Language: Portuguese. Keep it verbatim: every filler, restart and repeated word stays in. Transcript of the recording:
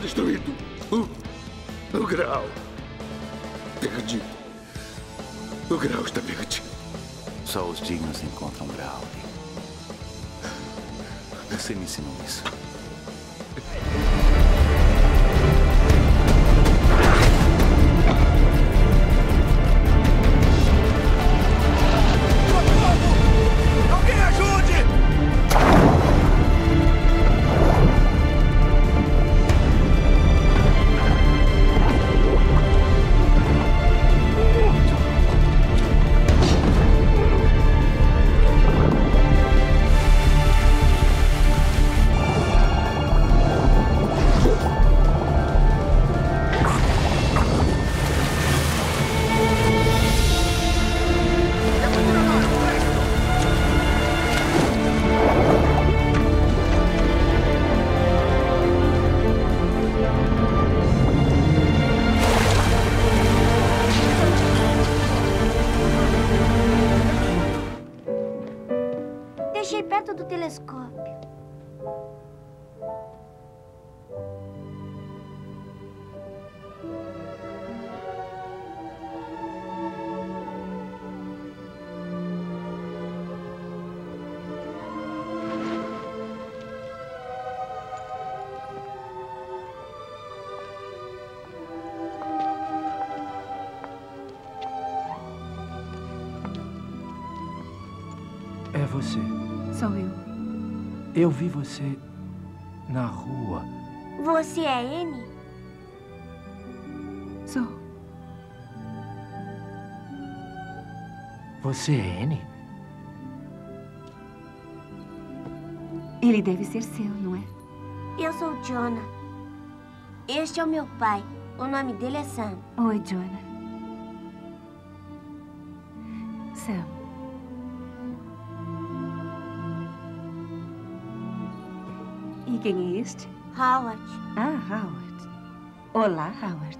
destruído. O, o grau. Perdido. O grau está perdido. Só os dignos encontram grau. Você me ensinou isso. Alguém ajude! Deixei perto do telescópio. É você. Sou eu. Eu vi você na rua. Você é Annie? Sou. Você é Annie? Ele deve ser seu, não é? Eu sou Jonah. Este é o meu pai. O nome dele é Sam. Oi, Jonah. Sam. E quem é este? Howard. Ah, Howard. Olá, Howard.